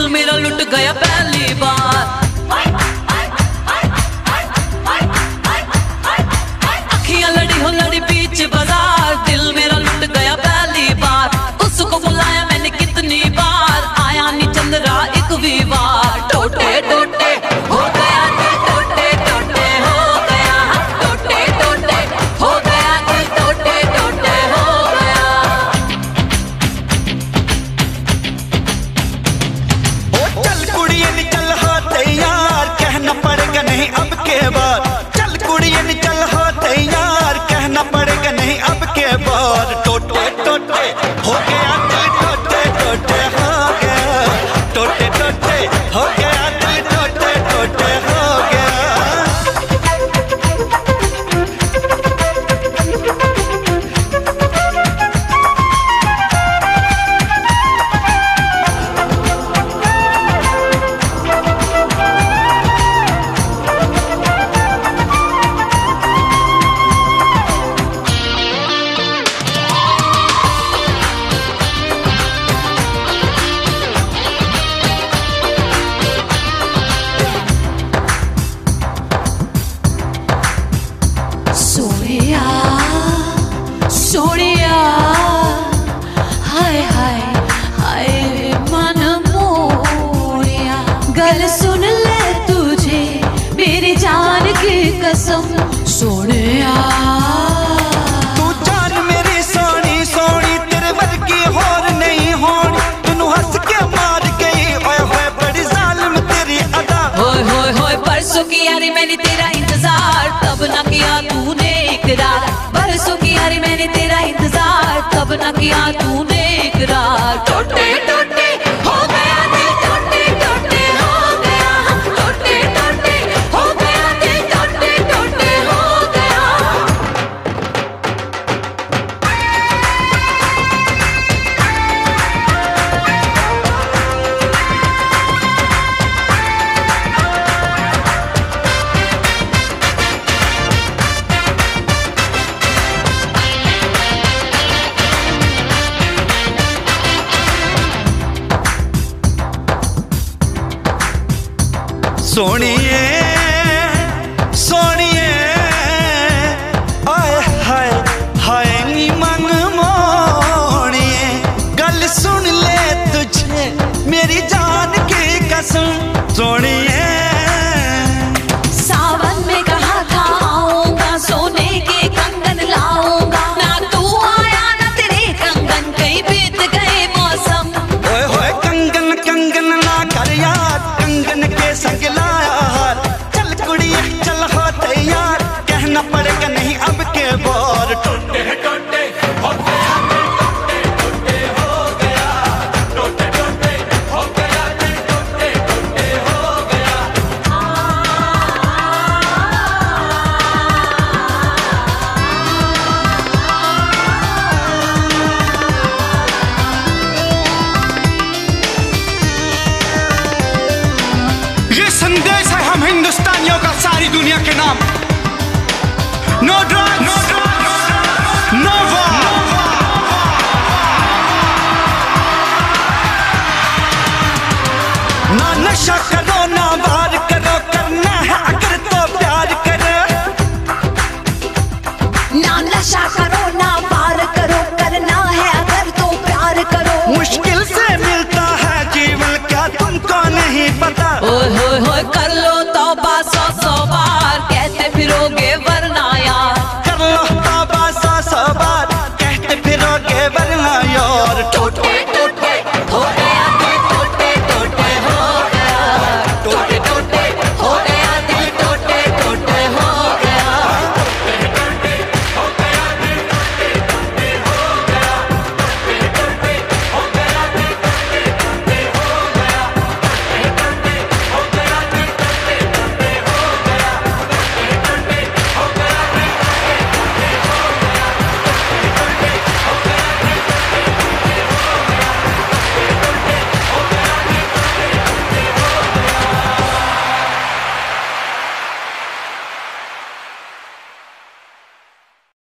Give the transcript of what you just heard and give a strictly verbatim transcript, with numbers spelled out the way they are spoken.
दिल मेरा लुट गया पहली बार। अखियां लड़ी हो लड़ी बीच बाजार, दिल मेरा लुट गया पहली बार। उसको बुलाया मैंने कितनी बार, आया नी चंद्रा एक भी बार। टोटे टोटे हो गया दिल, टोटे टोटे हो गया, टोटे टोटे हो गया दिल, टोटे टोटे हो गया। ओ चल कुड़िए नी चल हो तैयार, कहना पड़ेगा नहीं अब के बार। चल कुड़िए नी चल हो तैयार, कहना पड़ेगा नहीं अब के बार। टोटे टोटे हो गया दिल, टोटे टोटे हो गया, टोटे टोटे हो गया दिल, टोटे टोटे हो गया। सोनिया सोनिया हाय हाय हाय मन मोरिया, गल सुन ले तुझे मेरी जान की कसम। सोनिया तू जान मेरी सोनी सोनी, तेरे वर्गी होर नहीं होनी। तू हंस के मार गई, ओए होए बड़ी जालिम तेरी अदा। होय होय होय परसों की यारी मैंने तेरा इंतजार, तब ना किया तूने इकरार। बरसों की यारी मैंने तेरा इंतजार, तब ना किया तूने इकरार। टोटे टोटे हो गया दिल, टोटे टोटे हो गया, टोटे टोटे हो गया दिल, टोटे टोटे हो गया। सोनिए सोनिए आए हाय हाय नी मन मोनिए, गल सुन ले तुझे मेरी जान की कसम। सोनिए सावन में कहा था आऊंगा, सोने के कंगन लाऊंगा, ना तू आया ना तेरे कंगन, कहीं बीत गए मौसम। ओए होए कंगन कंगन ना कर यार, कंगन के संग लाया हार। चल कुड़िए चल हो तैयार, कहना पड़ेगा नहीं अब के बार। टोटे टोटे हो गया दिल, टोटे टोटे हो गया, टोटे टोटे हो गया दिल, टोटे टोटे हो गया। ये संदेश है हम हिंदुस्तानियों का सारी दुनिया के नाम। नो